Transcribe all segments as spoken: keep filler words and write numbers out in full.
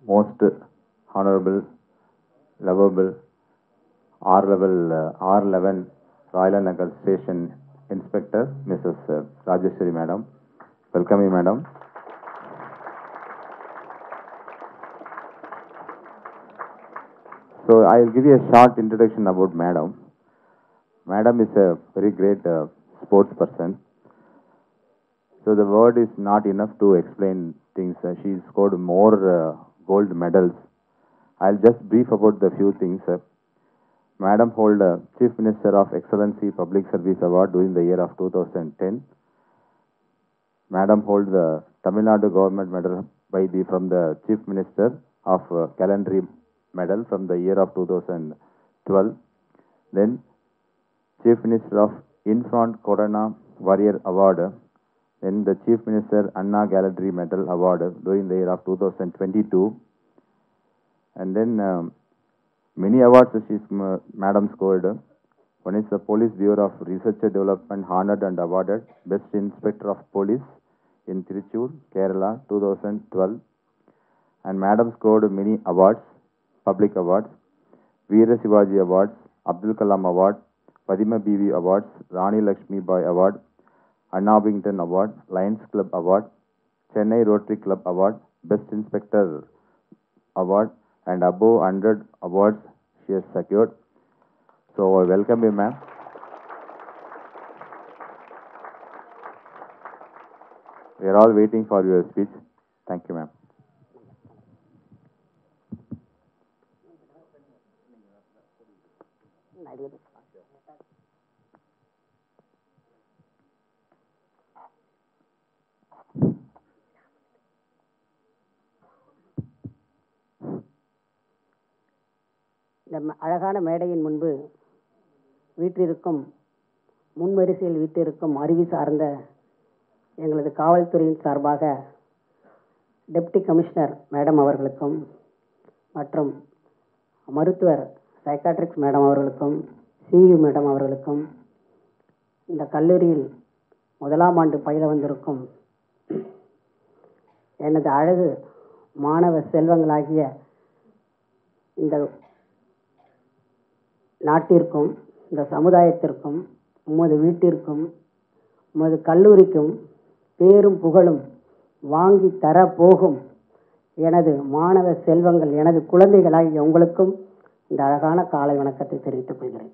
most honorable, lovable R level uh, R eleven Royal Nagar Station Inspector, Missus Uh, Rajeshwari Madam. Welcome you, Madam. So I will give you a short introduction about Madam. Madam is a very great uh, sports person. So the word is not enough to explain things. Uh, she scored more uh, gold medals. I'll just brief about the few things. Uh, Madam hold uh, Chief Minister of Excellency Public Service Award during the year of two thousand ten. Madam hold the Tamil Nadu Government Medal by the from the Chief Minister of uh, Calendary Medal from the year of two thousand twelve. Then Chief Minister of Infront Corona Warrior Award. Then the Chief Minister Anna Gallery Medal Award during the year of two thousand twenty-two. And then um, many awards she's uh, Madam scored. One is the Police Bureau of Research and Development honored and awarded Best Inspector of Police in Tiruchur, Kerala, two thousand twelve. And Madam scored many awards, public awards, Veera Shivaji Awards, Abdul Kalam Award, Padima Bibi Awards, Rani Lakshmi Bai Award, Anna Bington Award, Lions Club Award, Chennai Rotary Club Award, Best Inspector Award, and above one hundred awards she has secured. So I welcome you, ma'am. We are all waiting for your speech. Thank you, ma'am. இந்த அழகான மேடையின் முன்பு வீற்றிருக்கும் முன்வரிசையில் வீற்றிருக்கும் அறிவு சார்ந்த எங்களது காவல்துறையின் சார்பாக டெப்டி கமிஷனர் மேடம் அவர்களுக்கும் மற்றும் மருத்துவர் சைக்காட்ரிக்ஸ் மேடம் அவர்களுக்கும் சிஇ மேடம் அவர்களுக்கும் இந்த கல்லூரியில் முதலாம் ஆண்டு பயில வந்திருக்கும் எனது அழகு மாணவ செல்வங்களாகிய இந்த நாட்டிற்கும் இந்த சமுதாயத்திற்கும் உமது வீட்டிற்கும் உமது கல்லூரிக்கும் பேரும் புகழும் வாங்கி தர போகும் எனது மாணவ செல்வங்கள் எனது குழந்தைகளாகிய உங்களுக்கும் இந்த அழகான காலை வணக்கத்தை தெரிவித்துக் கொள்கிறேன்.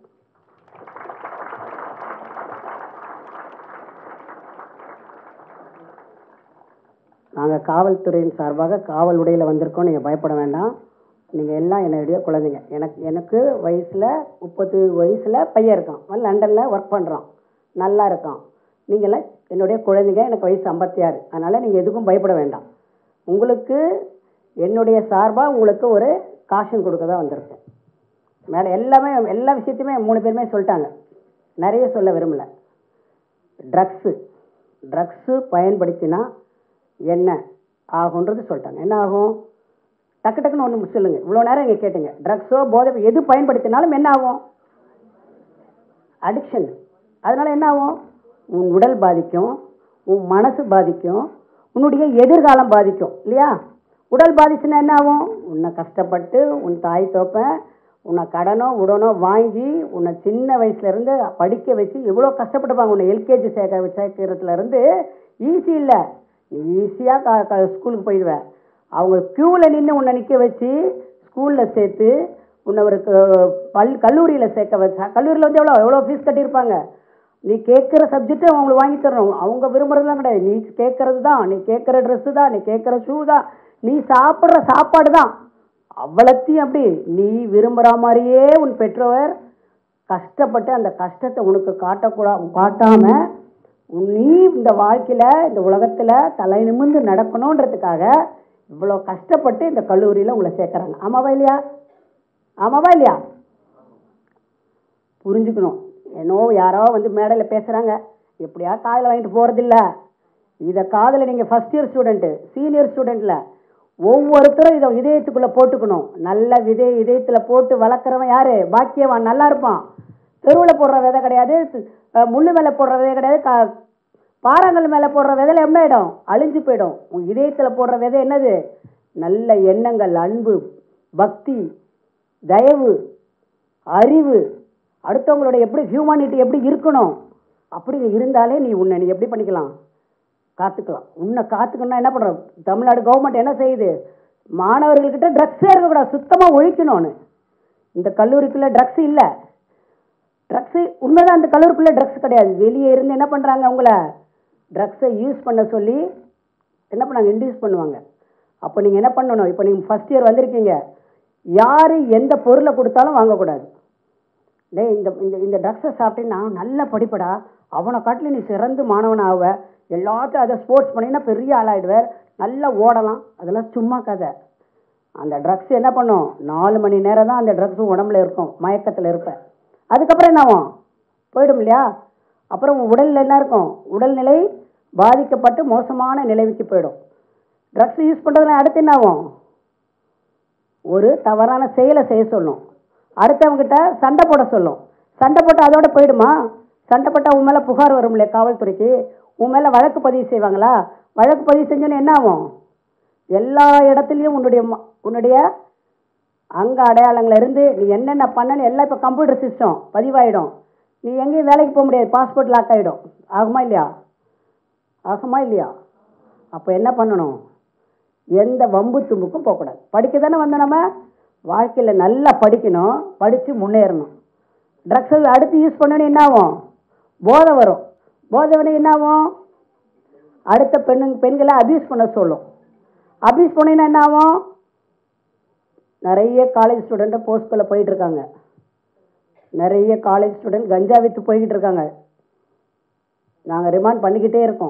நாங்கள் காவல்துறையின் சார்பாக காவல் உடையில் வந்திருக்கோம். நீங்கள் பயப்பட வேண்டாம். நீங்கள் எல்லாம் என்னுடைய குழந்தைங்க. எனக்கு எனக்கு வயசில் முப்பது வயசில் பையன் இருக்கான், லண்டனில் ஒர்க் பண்ணுறான், நல்லா இருக்கான். நீங்களாம் என்னுடைய குழந்தைங்க. எனக்கு வயசு ஐம்பத்தி ஆறு. அதனால் நீங்கள் எதுக்கும் பயப்பட வேண்டாம். உங்களுக்கு என்னுடைய சார்பாக உங்களுக்கு ஒரு காஷன் கொடுக்க தான் வந்திருக்கேன். மேலே எல்லாமே எல்லா விஷயத்தையுமே மூணு பேருமே சொல்லிட்டாங்க, நிறைய சொல்ல விரும்பலை. ட்ரக்ஸு ட்ரக்ஸு பயன்படுத்தினா என்ன ஆகுன்றது சொல்லிட்டாங்க. என்ன ஆகும்? டக்கு டக்குன்னு ஒன்று சொல்லுங்கள். இவ்வளோ நேரம் இங்கே கேட்டுங்க. ட்ரக்ஸோ போதை எது பயன்படுத்தினாலும் என்ன ஆகும்? அடிக்ஷன். அதனால் என்ன ஆகும்? உன் உடல் பாதிக்கும், உன் மனசு பாதிக்கும், உன்னுடைய எதிர்காலம் பாதிக்கும் இல்லையா? உடல் பாதிச்சுன்னா என்ன ஆகும்? உன்னை கஷ்டப்பட்டு உன் தாய் தோப்ப உன்னை கடனோ உடனோ வாங்கி உன்னை சின்ன வயசுலேருந்து படிக்க வச்சு எவ்வளோ கஷ்டப்பட்டுப்பாங்க. உன்னை எல்கேஜி சேர்க்க சேர்க்கறதுலேருந்து ஈஸி இல்லை. நீ ஈஸியாக க ஸ்கூலுக்கு போயிடுவேன். அவங்க க்யூவில் நின்று உன்னை நிற்க வச்சு ஸ்கூலில் சேர்த்து உன்னை ஒரு பல் கல்லூரியில் சேர்க்க வச்சா, கல்லூரியில் வந்து எவ்வளோ எவ்வளோ ஃபீஸ் கட்டியிருப்பாங்க. நீ கேட்குற சப்ஜெக்டை அவங்களுக்கு வாங்கி தரணும். அவங்க விரும்புகிறதுலாம் கிடையாது. நீ கேட்குறது தான், நீ கேட்குற ட்ரெஸ்ஸு தான், நீ கேட்குற ஷூ தான், நீ சாப்பிட்ற சாப்பாடு தான், அவ்வளோத்தையும் அப்படி நீ விரும்புகிற மாதிரியே உன் பெற்றோர் கஷ்டப்பட்டு அந்த கஷ்டத்தை உனக்கு காட்டக்கூடா காட்டாமல் நீ இந்த வாழ்க்கையில் இந்த உலகத்தில் தலை நிமிர்ந்து நடக்கணுன்றதுக்காக இவ்வளோ கஷ்டப்பட்டு இந்த கல்லூரியில் உங்களை சேர்க்குறாங்க. ஆமாவா இல்லையா? ஆமாவா இல்லையா? புரிஞ்சுக்கணும். என்னோ யாரோ வந்து மேடையில் பேசுகிறாங்க, எப்படியா காதில் வாங்கிட்டு போகிறதில்ல. இதை காதில் நீங்கள் ஃபஸ்ட் இயர் ஸ்டூடெண்ட்டு, சீனியர் ஸ்டூடெண்ட்டில் ஒவ்வொருத்தரும் இதை இதயத்துக்குள்ளே போட்டுக்கணும். நல்ல விதை இதயத்தில் போட்டு வளர்க்குறவன் யார்? பாக்கியவான். நல்லா இருப்பான். தெருவில் போடுற விதை கிடையாது, முள்ளு மேலே போடுற விதை கிடையாது, கா பாறாங்கல் மேலே போடுற விதையில என்ன ஆகிடும்? அழிஞ்சு போயிடும். உன் இதயத்தில் போடுற விதை என்னது? நல்ல எண்ணங்கள், அன்பு, பக்தி, தயவு, அறிவு, அடுத்தவங்களோட எப்படி ஹியூமனிட்டி எப்படி இருக்கணும் அப்படி இருந்தாலே நீ உன்னை நீ எப்படி பண்ணிக்கலாம், காத்துக்கலாம். உன்னை காத்துக்கணும்னா என்ன பண்ணுறோம், தமிழ்நாடு கவர்மெண்ட் என்ன செய்யுது, மாணவர்கள்கிட்ட ட்ரக்ஸே இருக்கக்கூடாது, சுத்தமாக ஒழிக்கணும்னு. இந்த கல்லூரிக்குள்ளே ட்ரக்ஸ் இல்லை, ட்ரக்ஸு உண்மைதான், அந்த கல்லூரிக்குள்ளே ட்ரக்ஸ் கிடையாது. வெளியே இருந்து என்ன பண்ணுறாங்க, அவங்கள ட்ரக்ஸை யூஸ் பண்ண சொல்லி என்ன பண்ணாங்க, இன்டியூஸ் பண்ணுவாங்க. அப்போ நீங்கள் என்ன பண்ணணும், இப்போ நீங்கள் ஃபஸ்ட் இயர் வந்திருக்கீங்க, யார் எந்த பொருளை கொடுத்தாலும் வாங்கக்கூடாது. டே இந்த இந்த இந்த ட்ரக்ஸை சாப்பிட்டீங்கன்னா நல்லா படிப்படா, அவனை காட்டில் நீ சிறந்து மாணவன் ஆவ, எல்லாத்தையும் அதை ஸ்போர்ட்ஸ் பண்ணினா பெரிய ஆளாயிடுவார், நல்லா ஓடலாம், அதெல்லாம் சும்மா கதை. அந்த ட்ரக்ஸ் என்ன பண்ணும், நாலு மணி நேரம் தான் அந்த ட்ரக்ஸும் உடம்புல இருக்கும், மயக்கத்தில் இருப்பேன். அதுக்கப்புறம் என்ன ஆகும், போயிடும் இல்லையா. அப்புறம் உடலில் என்ன இருக்கும், உடல்நிலை பாதிக்கப்பட்டு மோசமான நிலைக்கு போயிடும். ட்ரக்ஸ் யூஸ் பண்ணுறதுனா அடுத்து என்ன ஆகும், ஒரு தவறான செயலை செய்ய சொல்லும், அடுத்தவங்கிட்ட சண்டை போட சொல்லும். சண்டை போட்டு அதோட போயிடுமா, சண்டை போட்டால் உன் மேலே புகார் வரும் இல்லையா காவல்துறைக்கு, உன் மேலே வழக்கு பதிவு செய்வாங்களா, வழக்கு பதிவு செஞ்சோன்னு என்ன ஆகும், எல்லா இடத்துலையும் உன்னுடைய உன்னுடைய அங்கே அடையாளங்கள் இருந்து நீ என்னென்ன பண்ணன்னு எல்லாம் இப்போ கம்ப்யூட்டர் சிஸ்டம் பதிவாயிடும். நீ எங்கேயும் வேலைக்கு போக முடியாது, பாஸ்போர்ட் லாக் ஆகிடும். ஆகுமா இல்லையா, ஆகுமா இல்லையா. அப்போ என்ன பண்ணணும், எந்த வம்பு தும்புக்கும் போகக்கூடாது. படிக்க தானே வந்த நம்ம, வாழ்க்கையில் நல்லா படிக்கணும், படித்து முன்னேறணும். ட்ரக்ஸை அடுத்து யூஸ் பண்ணணும் என்ன ஆகும், போதை வரும். போதை வந்து என்ன ஆகும், அடுத்த பெண்ணு பெண்களை அபியூஸ் பண்ண சொல்லும். அபியூஸ் பண்ணினா என்ன ஆகும், நிறைய காலேஜ் ஸ்டூடெண்ட்டை போஸ்ட்குள்ளே போயிட்டுருக்காங்க, நிறைய காலேஜ் ஸ்டூடெண்ட் கஞ்சா விற்று போய்கிட்டு இருக்காங்க. நாங்கள் ரிமாண்ட் பண்ணிக்கிட்டே இருக்கோம்.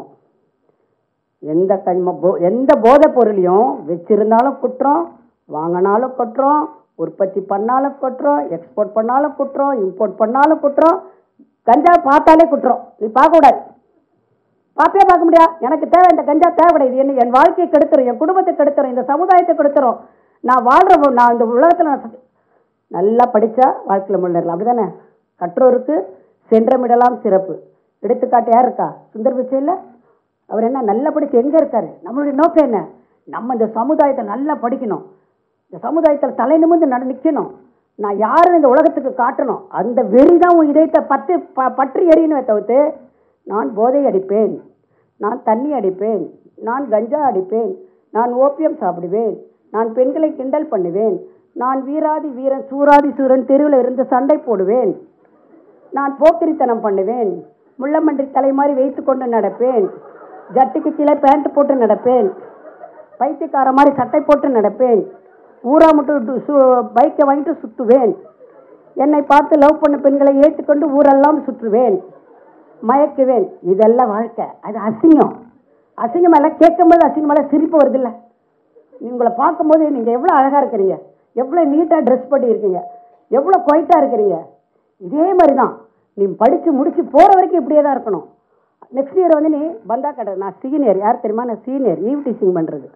எந்த கண்ம போ எந்த போதை பொருளையும் வச்சுருந்தாலும் குற்றம், வாங்கினாலும் குற்றம், உற்பத்தி பண்ணாலும் குற்றம், எக்ஸ்போர்ட் பண்ணாலும் குற்றம், இம்போர்ட் பண்ணாலும் குற்றம். கஞ்சா பார்த்தாலே குற்றம், நீ பார்க்கக்கூடாது, பார்ப்பே பார்க்க முடியாது. எனக்கு தேவை இந்த கஞ்சா தேவை கிடையாது, என்ன என் வாழ்க்கையை கெடுத்துரும், என் குடும்பத்தை கெடுத்துரும், இந்த சமுதாயத்தை கெடுத்துரும். நான் வாழ்கிற நான் இந்த உலகத்தில் நான் நல்லா படித்தா வாழ்க்கையில் முன்னேறலாம், அப்படி தானே. கற்றோருக்கு சென்றமிடலாம் சிறப்பு. எடுத்துக்காட்டு யார் இருக்கா, சுந்தர் பிச்சையில். அவர் என்ன நல்லா படித்து எங்கே இருக்கார், நம்மளுடைய நோக்கம் என்ன, நம்ம இந்த சமுதாயத்தை நல்லா படிக்கணும், இந்த சமுதாயத்தில் தலை நிமிர்ந்து நட நிற்கணும், நான் யாரும் இந்த உலகத்துக்கு காட்டணும். அந்த வெறி தான் உன் இதயத்தை பத்து ப பற்றி எறியணுமே தவிர்த்து நான் போதை அடிப்பேன், நான் தண்ணி அடிப்பேன், நான் கஞ்சா அடிப்பேன், நான் ஓப்பியம் சாப்பிடுவேன், நான் பெண்களை கிண்டல் பண்ணுவேன், நான் வீராதி வீரன் சூராதி சூரன் தெருவில் இருந்து சண்டை போடுவேன், நான் போக்கிரித்தனம் பண்ணுவேன், முள்ளமன்றி தலை மாதிரி வைத்து கொண்டு நடப்பேன், ஜட்டிக்கு கீழே பேண்ட் போட்டு நடப்பேன், பைத்தியக்கார மாதிரி சட்டை போட்டு நடப்பேன், ஊரா மட்டும் பைக்கை வாங்கிட்டு சுற்றுவேன், என்னை பார்த்து லவ் பண்ண பெண்களை ஏற்றுக்கொண்டு ஊரெல்லாம் சுற்றுவேன், மயக்குவேன். இதெல்லாம் வாழ்க்கை. அது அசிங்கம். அசிங்கம் எல்லாம் கேட்கும்போது அசிங்கமெல்லாம் சிரிப்பு வருது இல்லை. உங்களை பார்க்கும்போது நீங்கள் எவ்வளோ அழகாக இருக்கிறீங்க, எவ்வளோ நீட்டாக ட்ரெஸ் பண்ணி இருக்கீங்க, எவ்வளோ குவைட்டாக இருக்கிறீங்க. இதே மாதிரி தான் நீ படித்து முடித்து போகிற வரைக்கும் இப்படியே தான் இருக்கணும். நெக்ஸ்ட் இயர் வந்து நீ பந்தா கடை, நான் சீனியர், யார் தெரியுமா, நான் சீனியர், ஈவ் டீச்சிங் பண்ணுறது,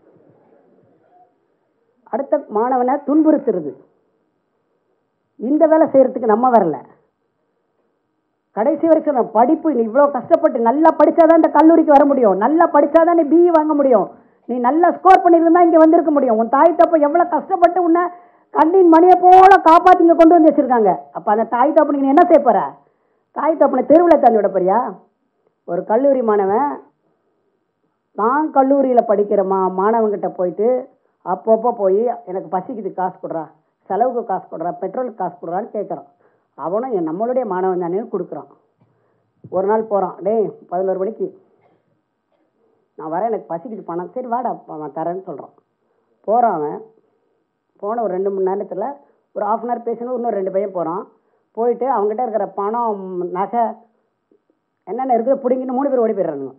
அடுத்த மாணவனை துன்புறுத்துறது. இந்த வேலை செய்கிறதுக்கு நம்ம வரல. கடைசி வரைக்கும் நான் படிப்பு, நீ இவ்வளோ கஷ்டப்பட்டு நல்லா படித்தாதான் இந்த கல்லூரிக்கு வர முடியும், நல்லா படித்தாதான் நீ பிஇ வாங்க முடியும், நீ நல்லா ஸ்கோர் பண்ணியிருந்தா இங்கே வந்திருக்க முடியும். உன் தாய் தப்ப எவ்வளோ கஷ்டப்பட்டு உன்னை கண்ணின் மணியை போல காப்பாற்றி இங்கே கொண்டு வந்து வச்சுருக்காங்க. அப்போ அந்த தாய் தப்பனுக்கு நீ என்ன செய்ய போகிற, தாய் தப்பனை தெருவில் தந்து விட போறியா. ஒரு கல்லூரி மாணவன் நான் கல்லூரியில் படிக்கிற மா மாணவன்கிட்ட போயிட்டு அப்பப்போ போய் எனக்கு பசிக்குது காசு கொடுறா, செலவுக்கு காசு கொடுறா, பெட்ரோலுக்கு காசு கொடுறான்னு கேட்குறான். அவனும் என் நம்மளுடைய மாணவன் தானே கொடுக்குறான். ஒரு நாள் போகிறான், டேய் பதினோரு மணிக்கு நான் வரேன், எனக்கு பசிக்குது பணம், சரி வாடா அவன் தரேன்னு சொல்கிறான். போகிறான். அவன் போன ஒரு ரெண்டு மூணு நேரத்தில் ஒரு ஆஃப் அன் ஹவர் பேசணும், இன்னும் ரெண்டு பையன் போகிறான். போயிட்டு அவங்ககிட்ட இருக்கிற பணம் நகை என்னென்ன இருக்குது பிடிங்கிட்டு மூணு பேர் ஓடி போயிடுறானுங்க.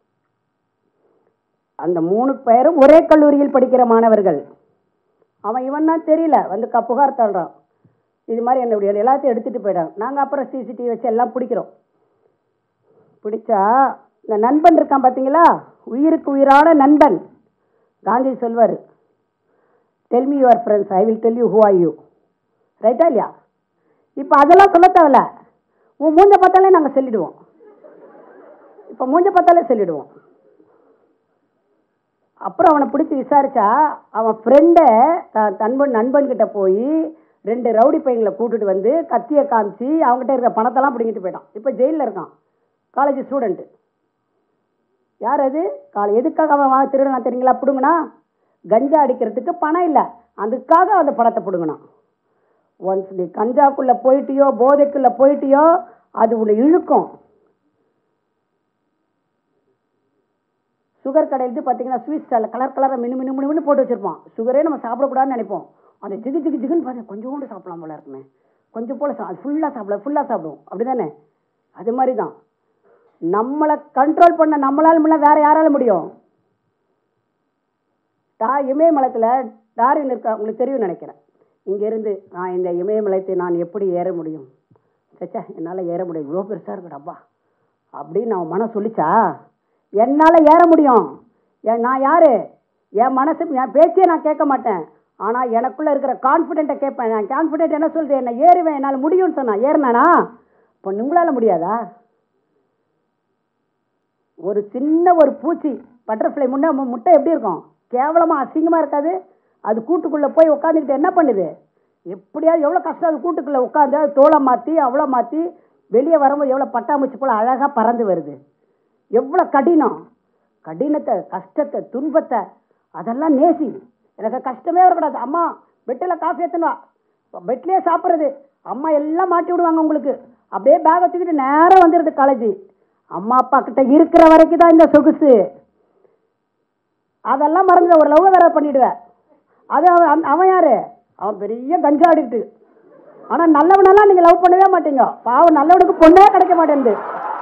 அந்த மூணு பேரும் ஒரே கல்லூரியில் படிக்கிற மாணவர்கள். அவன் இவன் தான் தெரியல, வந்து க புகார் தள்ளுறான், இது மாதிரி என்னுடைய எல்லாத்தையும் எடுத்துகிட்டு போயிடாங்க. நாங்கள் அப்புறம் சிசிடிவி வச்சு எல்லாம் பிடிக்கிறோம். பிடிச்சா இந்த நண்பன் இருக்கான் பார்த்தீங்களா, உயிருக்கு உயிரான நண்பன். காந்தி சொல்வார், tell me your friends, I will tell you who are you. ரைட்டா இல்லையா? இப்போ அதெல்லாம் சொல்ல தேவையில்ல, உன் மூஞ்ச பார்த்தாலே நாங்கள் சொல்லிடுவோம். இப்போ மூஞ்ச பார்த்தாலே சொல்லிடுவோம். அப்புறம் அவனை பிடிச்சி விசாரிச்சா அவன் ஃப்ரெண்டை தன்பன் நண்பன்கிட்ட போய் ரெண்டு ரவுடி பையங்களை கூட்டிட்டு வந்து கத்தியை காமிச்சு அவங்ககிட்ட இருக்கிற பணத்தெல்லாம் பிடிங்கிட்டு போயிட்டான். இப்போ ஜெயிலில் இருக்கான், காலேஜ் ஸ்டூடெண்ட்டு. யார் அது? காலை எதுக்காக அவன் திருடனா தெரியுங்களா? பிடுங்கினா கஞ்சா அடிக்கிறதுக்கு பணம் இல்லை, அதுக்காக அந்த பணத்தை பிடுங்கினான். ஒன்ஸ் நீ கஞ்சாக்குள்ளே போயிட்டியோ போதைக்குள்ளே போயிட்டியோ அது உன்னை இழுக்கும். சுகர் கடையிலிருந்து பார்த்தீங்கன்னா ஸ்வீட் ஸ்டாலில் கலர் கலராக மினு மினு மினு போட்டு வச்சுருப்பான். சுகரே நம்ம சாப்பிடக்கூடாதுன்னு நினைப்போம். அந்த ஜிகு ஜிகு ஜிகுன்னு பாருங்க, கொஞ்சோண்டு சாப்பிடலாம் போல இருக்குமே, கொஞ்சம் போல அது ஃபுல்லாக சாப்பிட ஃபுல்லாக சாப்பிடுவோம், அப்படி தானே? அது மாதிரி தான் நம்மளை கண்ட்ரோல் பண்ண நம்மளால் முடியல, வேற யாரால முடியும்? டா இமயமலத்தில் டார்வின் இருக்கா, உங்களுக்கு தெரியும் நினைக்கிறேன். இங்கேருந்து நான் இந்த இமயமலத்தை நான் எப்படி ஏற முடியும்? சச்சா என்னால் ஏற முடியும், இவ்வளோ பெருசாக இருக்குடாப்பா அப்படின்னு அவன் மனம் சொல்லிச்சா? என்னால் ஏற முடியும். என் நான் யார்? என் மனசு என் பேச்சே நான் கேட்க மாட்டேன், ஆனால் எனக்குள்ளே இருக்கிற கான்ஃபிடென்ட்டை கேட்பேன். நான் கான்ஃபிடென்ட் என்ன சொல்கிறது? என்ன ஏறுவேன், என்னால் முடியும்னு சொன்னான். ஏறினானா? இப்போ உங்களால் முடியாதா? ஒரு சின்ன ஒரு பூச்சி பட்டர்ஃப்ளை முன்னே முட்டை எப்படி இருக்கும்? கேவலமாக அசிங்கமாக இருக்காது? அது கூட்டுக்குள்ளே போய் உட்காந்துக்கிட்டு என்ன பண்ணுது? எப்படியாவது எவ்வளோ கஷ்டம் அது கூட்டுக்குள்ளே உட்காந்து அது தோலை மாற்றி அவ்வளோ மாற்றி வெளியே வரும்போது எவ்வளோ பட்டாம்பூச்சி போல் அழகாக பறந்து வருது. எவ்வளோ கடினம், கடினத்தை கஷ்டத்தை துன்பத்தை அதெல்லாம் நேசி. எனக்கு கஷ்டமே வரக்கூடாது. அம்மா பெட்டில் காஃபி ஏற்றணுவா, பெட்லேயே சாப்பிட்றது, அம்மா எல்லாம் மாட்டி விடுவாங்க உங்களுக்கு. அப்படியே பேகை தூக்கிட்டு நேரம் வந்துடுது காலேஜ். அம்மா அப்பா கிட்ட இருக்கிற வரைக்கும் தான் இந்த சொகுசு. அதெல்லாம் மறந்து ஒரு லவ் வேற பண்ணிடுவேன். அது அவன் அவன் யாரு? அவன் பெரிய கஞ்சா அடிக்ட்டு. ஆனால் நல்லவனெல்லாம் நீங்கள் லவ் பண்ணவே மாட்டீங்க. பாவம், நல்லவனுக்கு பொண்ணே கிடைக்க மாட்டேங்குது.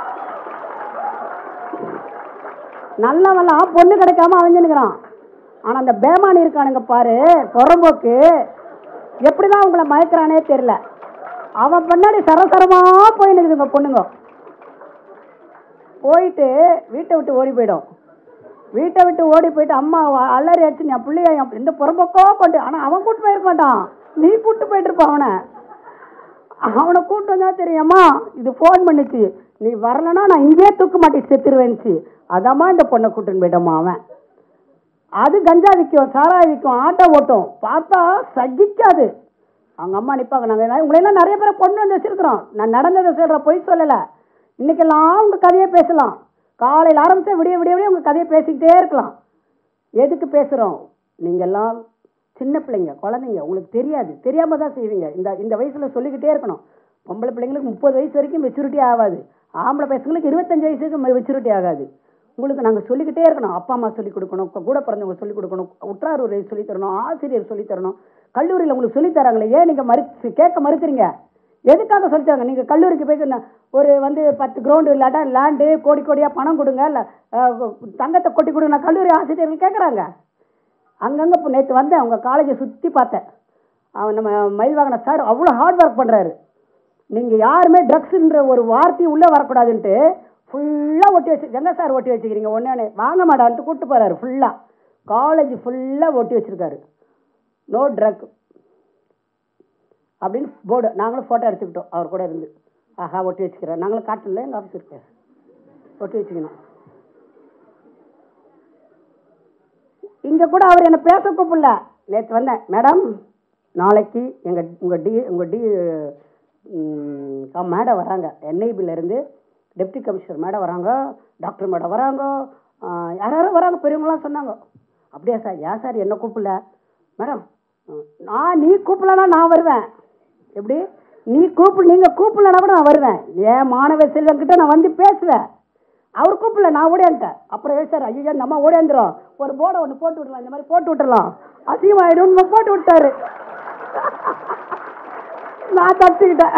நல்லவெல்லாம் பொண்ணு கிடைக்காம அலைஞ்சுனுக்கிறான். ஆனால் அந்த பேமானி இருக்கானுங்க பாரு, புறம்போக்கு, எப்படிதான் உங்களை மயக்கிறானே தெரியல. அவன் பின்னாடி சரசரமாக போய் நிற்குதுங்க பொண்ணுங்க. போயிட்டு வீட்டை விட்டு ஓடி போயிடும். வீட்டை விட்டு ஓடி போயிட்டு அம்மா அலறி ஆச்சு, என் பிள்ளைய இந்த புறம்போக்கோ கொண்டு. ஆனால் அவன் கூட்டு போயிருக்க மாட்டான், நீ கூட்டு போயிட்டு இருப்பான். அவனை அவனை கூட்டு வந்தா தெரியுமா, இது ஃபோன் பண்ணிச்சு, நீ வரலன்னா நான் இங்கேயே தூக்க மாட்டி செத்துருவேன்ச்சு. அதாம்மா இந்த பொண்ணை கூட்டுன்னு போயிட்டோமா அவன். அது கஞ்சா விற்கும், சாராய விற்கும், ஆட்டோ ஓட்டும். பார்த்தா சகிக்காது. அவங்க அம்மா நிற்பாங்க, நாங்கள் உங்களையெல்லாம் நிறைய பேரை பொண்ணு வந்து வச்சுருக்குறோம். நான் நடந்ததை சொல்கிறேன், பொய் சொல்லலை. இன்றைக்கெல்லாம் உங்கள் கதையை பேசலாம். காலையில் ஆரம்பித்தா விடிய விடிய விடிய உங்கள் கதையை பேசிக்கிட்டே இருக்கலாம். எதுக்கு பேசுகிறோம்? நீங்கள்லாம் சின்ன பிள்ளைங்க, குழந்தைங்க, உங்களுக்கு தெரியாது, தெரியாமல் தான் செய்வீங்க. இந்த இந்த வயசில் சொல்லிக்கிட்டே இருக்கணும். பொம்பளை பிள்ளைங்களுக்கு முப்பது வயசு வரைக்கும் மெச்சூரிட்டி ஆகாது, ஆம்பளை பசங்களுக்கு இருபத்தஞ்சி வயசுக்கு மெச்சூரிட்டி ஆகாது. உங்களுக்கு நாங்கள் சொல்லிக்கிட்டே இருக்கணும். அப்பா அம்மா சொல்லிக் கொடுக்கணும், கூட பிறந்தவங்க சொல்லிக் கொடுக்கணும், உற்றார் உறவை சொல்லித் தரணும், ஆசிரியர் சொல்லித் தரணும். கல்லூரியில் உங்களுக்கு சொல்லித்தராங்களே, ஏன் நீங்கள் மறு கேட்க மறுக்கிறீங்க? எதுக்காக சொல்லித்தாங்க? நீங்கள் கல்லூரிக்கு போய் ஒரு வந்து பத்து கிரவுண்டு இல்லாட்டா லேண்டு கோடி கோடியாக பணம் கொடுங்க, இல்லை தங்கத்தை கொட்டி கொடுங்க, நான் கல்லூரி ஆசிரியர்கள் கேட்குறாங்க. அங்கங்கே இப்போ நேற்று வந்து அவங்க காலேஜை சுற்றி பார்த்தேன். அவன் நம்ம மயில் வாங்கின சார் அவ்வளோ ஹார்ட் ஒர்க் பண்ணுறாரு. நீங்கள் யாருமே ட்ரக்ஸுன்ற ஒரு வார்த்தையை உள்ளே வரக்கூடாதுன்ட்டு ஃபுல்லாக ஒட்டி வச்சு, எங்கே சார் ஒட்டி வச்சுக்கிறீங்க? ஒன்று வாங்க மாட்டான்ட்டு கூப்பிட்டு போகிறாரு. ஃபுல்லாக காலேஜ் ஃபுல்லாக ஒட்டி வச்சுருக்காரு, நோ ட்ரக் அப்படின்னு போர்டு. நாங்களும் ஃபோட்டோ எடுத்துக்கிட்டோம் அவர் கூட இருந்து. ஆஹா ஒட்டி வச்சுக்கிறேன், நாங்களும் காட்டல, எங்கள் ஆஃபீஸ் இருக்கு, ஒட்டி வச்சுக்கணும். இங்கே கூட அவர் என்னை பேச கூப்பிடல. நேற்று வந்தேன், மேடம் நாளைக்கு எங்கள் உங்கள் டி உங்கள் டி மேடம் வராங்க, என்ஐபியிலேருந்து டெப்டி கமிஷனர் மேடம் வராங்க, டாக்டர் மேடம் வராங்க, யாரும் வராங்க, பெரியவங்களாம் சொன்னாங்க. அப்படியா சார்? ஏன் சார் என்ன கூப்பிடல? மேடம் நான் நீ கூப்பிடலன்னா நான் வருவேன். எப்படி? நீ கூப்பிடு, நீங்கள் கூப்பிடலன்னா கூட நான் வருவேன். ஏன் மாணவ செல்வங்கிட்ட நான் வந்து பேசுவேன். அவர் கூப்பிடல, நான் ஓடியாந்துட்டேன். அப்புறம் ஏ சார், ஐயோ நம்ம ஓடியாந்துடும், ஒரு போர்டை ஒன்று போட்டு விடலாம், இந்த மாதிரி போட்டு விட்டுடலாம், அசிங்கமாயிடும் போட்டு விட்டாரு. நான் தத்துக்கிட்டேன்.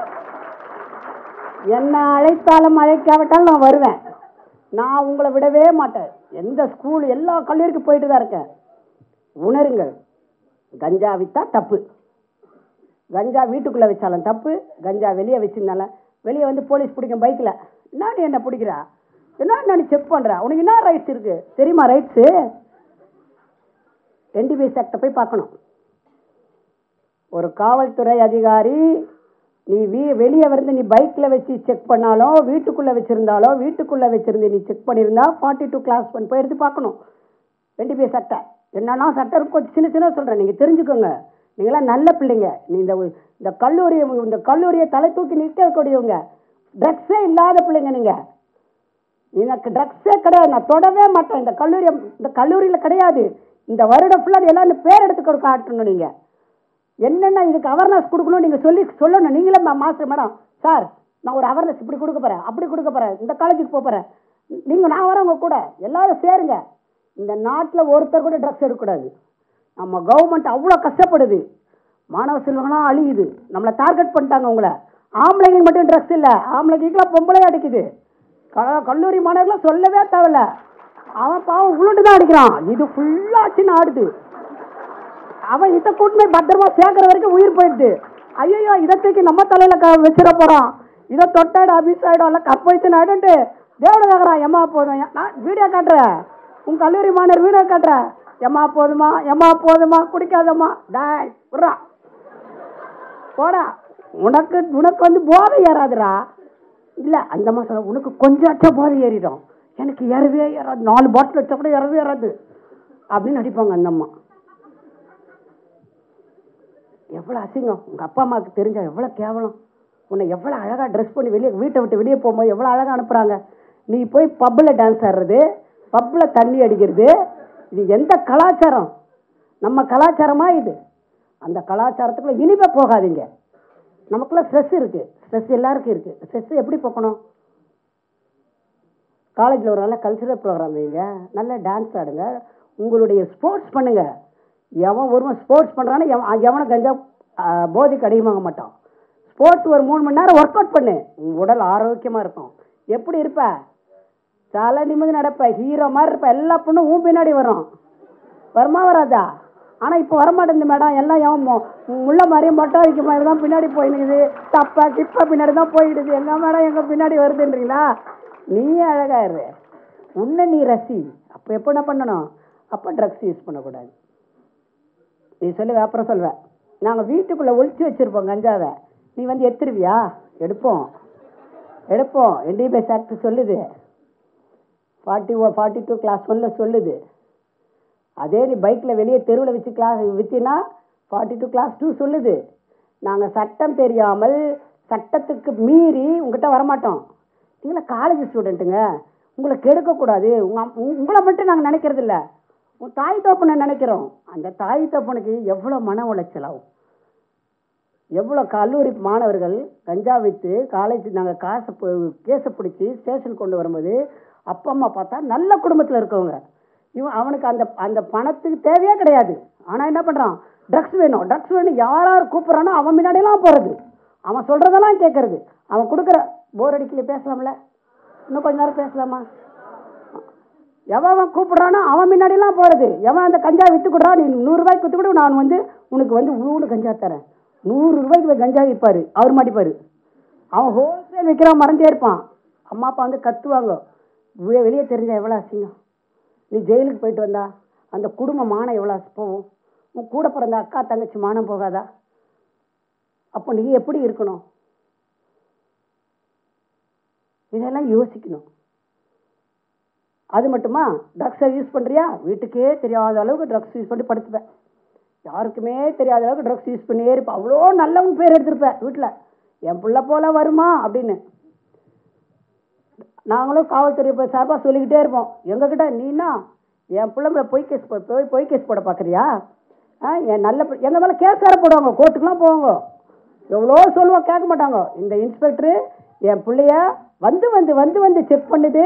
என்ன அழைத்தாலும் அழைக்காவிட்டாலும் நான் வருவேன். நான் உங்களை விடவே மாட்டேன். எந்த ஸ்கூல் எல்லா கல்லூரிக்கும் போயிட்டு தான் இருக்கேன். உணருங்கள், கஞ்சா விற்றா தப்பு, கஞ்சா வீட்டுக்குள்ளே வச்சாலும் தப்பு, கஞ்சா வெளியே வச்சிருந்தாலும். வெளியே வந்து போலீஸ் பிடிக்கும் பைக்கில், என்ன நீ என்ன பிடிக்கிறா, என்ன நான் செக் பண்ணுறா, உனக்கு என்ன ரைட்ஸ் இருக்குது தெரியுமா? ரைட்ஸு என்டிபிஎஸ் ஆக்டை போய் பார்க்கணும். ஒரு காவல்துறை அதிகாரி நீ வீ வெளியே வந்து நீ பைக்கில் வச்சு செக் பண்ணாலும், வீட்டுக்குள்ளே வச்சுருந்தாலோ, வீட்டுக்குள்ளே வச்சுருந்து நீ செக் பண்ணியிருந்தா ஃபார்ட்டி டூ கிளாஸ் ஒன் போய் எடுத்து பார்க்கணும். என்டிபிஏ சட்டை என்னன்னா சட்டை இருக்கும் சின்ன சின்ன சொல்கிறேன், நீங்கள் தெரிஞ்சுக்கோங்க. நீங்களாம் நல்ல பிள்ளைங்க. நீ இந்த இந்த கல்லூரியை இந்த கல்லூரியை தலை தூக்கி நிற்கக்கூடியவங்க. ட்ரக்ஸே இல்லாத பிள்ளைங்க நீங்கள். எனக்கு ட்ரக்ஸே கிடையாது, நான் தொடவே மாட்டேன். இந்த கல்லூரி இந்த கல்லூரியில் கிடையாது. இந்த வருடம் ஃபுல்லாக எல்லாரும் பேர் எடுத்து கொடுக்க ஆட்டணும். நீங்கள் என்னென்ன இதுக்கு அவேர்னஸ் கொடுக்கணும் நீங்கள் சொல்லி சொல்லணும். நீங்களே மாஸ்டர் மேடம் சார் நான் ஒரு அவேர்னஸ் இப்படி கொடுக்க போகிறேன், அப்படி கொடுக்க போகிறேன், இந்த காலேஜுக்கு போக போகிறேன், நீங்கள் நான் வரேன் உங்க கூட எல்லாரும் சேருங்க. இந்த நாட்டில் ஒருத்தர் கூட ட்ரக்ஸ் எடுக்கக்கூடாது. நம்ம கவர்மெண்ட் அவ்வளோ கஷ்டப்படுது, மாணவ செல்வங்களாம் அழியுது, நம்மளை டார்கெட் பண்ணிட்டாங்க. உங்களை ஆம்பளைங்களுக்கு மட்டும் ட்ரக்ஸ் இல்லை, ஆம்பளைங்களுக்குலாம் பொம்பளை அடிக்குது. க கல்லூரி மாணவர்களாம் சொல்லவே தேவையில்ல. அவன் பாவம் உருண்டு தான் அடிக்கிறான். இது ஃபுல்லாச்சுன்னு ஆடுது. அவன் இதை கூட்டினு பத்திரமா சேர்க்குற வரைக்கும் உயிர் போயிடுது. ஐயோ இதை தூக்கி நம்ம தலையில் க வச்சிட போகிறான், இதை தொட்டாயிடும் அபிஸ் ஆகிடும் இல்லை கப்பைத்துன்னு ஆகிடுன்ட்டு தேவனை கேட்குறான். எம்மா போதும், நான் வீடியோ காட்டுறேன், உங்கள் கல்லூரி மாணவர் வீடியோ காட்டுறேன். எம்மா போதுமா எம்மா போதுமா குடிக்காதம்மா டாய் விட்றா போடா. உனக்கு உனக்கு வந்து போதை ஏறாதுடா. இல்லை அந்த மாதம் உனக்கு கொஞ்சம் அச்சா போதை ஏறிடும், எனக்கு ஏறவே ஏறாது, நாலு பாட்டில் வச்சா கூட ஏறவே ஏறாது அப்படின்னு நடிப்பாங்க அந்த அம்மா. எவ்வளோ அசிங்கம். உங்கள் அப்பா அம்மாவுக்கு தெரிஞ்சால் எவ்வளோ கேவலம். உன்னை எவ்வளோ அழகாக ட்ரெஸ் பண்ணி வெளியே வீட்டை விட்டு வெளியே போகும்போது எவ்வளோ அழகாக அனுப்புகிறாங்க. நீ போய் பப்பில் டான்ஸ் ஆடுறது, பப்பில் தண்ணி அடிக்கிறது, இது எந்த கலாச்சாரம்? நம்ம கலாச்சாரமா இது? அந்த கலாச்சாரத்துக்குள்ள இனிமே போகாதீங்க. நமக்குள்ள ஸ்ட்ரெஸ் இருக்குது, ஸ்ட்ரெஸ் எல்லாருக்கும் இருக்குது. ஸ்ட்ரெஸ் எப்படி போக்கணும்? காலேஜில் ஒரு நல்ல கல்ச்சுரல் ப்ரோக்ராம் வைங்க, நல்ல டான்ஸ் ஆடுங்க, உங்களுடைய ஸ்போர்ட்ஸ் பண்ணுங்கள். எவன் ஒருவன் ஸ்போர்ட்ஸ் பண்ணுறான்னு எவன் எவனை கஞ்சா போதைக்கு அடிக்கமாக மாட்டான். ஸ்போர்ட்ஸ் ஒரு மூணு மணி நேரம் ஒர்க் அவுட் பண்ணு, உடல் ஆரோக்கியமாக இருக்கும். எப்படி இருப்ப? தலை நிமிந்து நடப்ப, ஹீரோ மாதிரி இருப்ப. எல்லா பொண்ணும் ஊ பின்னாடி வரும், வருமா வராதா? ஆனால் இப்போ வரமாட்டேங்குது மேடம், எல்லாம் எவன் முள்ள மாதிரியும் மொட்டை வைக்க மாதிரி தான் பின்னாடி போயிடுது, தப்பா கிப்பா பின்னாடி தான் போயிடுது. எங்கள் மேடம் எங்கள் பின்னாடி வருதுன்றீங்களா? நீயே அழகாயிரு, உன்னை நீ ரசி. அப்போ எப்போ என்ன பண்ணணும்? அப்போ ட்ரக்ஸ் யூஸ் பண்ணக்கூடாது. நீ சொல்லுவ, அப்புறம் சொல்வேன் நாங்கள் வீட்டுக்குள்ளே ஒழிச்சு வச்சுருப்போம் கஞ்சாவை, நீ வந்து எடுத்துருவியா? எடுப்போம் எடுப்போம் என்டிபிஎஸ் ஆக்ட் சொல்லுது, forty O forty two clause ஒன்ல சொல்லுது. அதே நீ பைக்கில் வெளியே தெருவில் வச்சு கிளாஸ் விற்றினா ஃபார்ட்டி டூ கிளாஸ் டூ சொல்லுது. நாங்கள் சட்டம் தெரியாமல் சட்டத்துக்கு மீறி உங்கள்கிட்ட வரமாட்டோம். நீங்களா காலேஜ் ஸ்டூடெண்ட்டுங்க, உங்களை கெடுக்கக்கூடாது. உங்கள் உங்களை மட்டும் நாங்கள் நினைக்கிறது இல்லை, உன் தாய் தோப்பனை நினைக்கிறோம். அந்த தாய் தோப்பனுக்கு எவ்வளோ மன உளைச்சலாகும். எவ்வளோ கல்லூரி மாணவர்கள் கஞ்சா விற்று காலேஜ் நாங்கள் காசை கேஸை பிடிச்சி ஸ்டேஷன் கொண்டு வரும்போது அப்பா அம்மா பார்த்தா நல்ல குடும்பத்தில் இருக்கவங்க, இவன் அவனுக்கு அந்த அந்த பணத்துக்கு தேவையே கிடையாது. ஆனால் என்ன பண்ணுறான்? ட்ரக்ஸ் வேணும் ட்ரக்ஸ் வேணும் யார் யார் கூப்பிட்றானோ அவன் முன்னாடியெல்லாம் போகிறது, அவன் சொல்கிறதெல்லாம் கேட்கறது, அவன் கொடுக்குற போர் அடிக்கல பேசலாம்ல, இன்னும் கொஞ்ச நேரம் பேசலாமா? எவன் அவன் கூப்பிட்றானோ அவன் முன்னாடியெல்லாம் போகிறது. எவன் அந்த கஞ்சா விற்று கொடுறான், நீ நூறுரூவாய்க்கு விற்று கூட நான் வந்து உனக்கு வந்து உழுவுன்னு கஞ்சா தரேன், நூறு ரூபாய்க்கு கஞ்சா விற்பார், அவர் மாட்டிப்பார். அவன் ஹோல்சேல் விற்கிறான், மறந்தே இருப்பான். அம்மா அப்பா வந்து கத்துவாங்க, வெளியே தெரிஞ்சா எவ்வளோ அசிங்கம். நீ ஜெயிலுக்கு போயிட்டு வந்தா அந்த குடும்ப மானம் எவ்வளோ போகும்? உன் கூட பிறந்த அக்கா தங்கச்சி மானம் போகாதா? அப்போ நீ எப்படி இருக்கணும்? இதெல்லாம் யோசிக்கணும். அது மட்டுமா? ட்ரக்ஸை யூஸ் பண்ணுறியா? வீட்டுக்கே தெரியாத அளவுக்கு ட்ரக்ஸ் யூஸ் பண்ணி படுத்துப்பேன், யாருக்குமே தெரியாத அளவுக்கு ட்ரக்ஸ் யூஸ் பண்ணியே இருப்பேன். அவ்வளோ நல்லவங்க பேர் எடுத்திருப்பேன் வீட்டில், என் பிள்ளை போல வருமா அப்படின்னு. நாங்களும் காவல்துறை போய் சார்பாக சொல்லிக்கிட்டே இருப்போம், எங்ககிட்ட நீனா என் பிள்ளை பொய் கேஸ் போய் பொய் கேஸ் போட பார்க்குறியா? ஆ என் நல்ல எங்கள் மேலே கேஸ் வேறு போடுவாங்க, கோர்ட்டுக்கெலாம் போவாங்க. எவ்வளோ சொல்லுவோம், கேட்க மாட்டாங்க. இந்த இன்ஸ்பெக்டரு என் பிள்ளைய வந்து வந்து வந்து வந்து செக் பண்ணுது,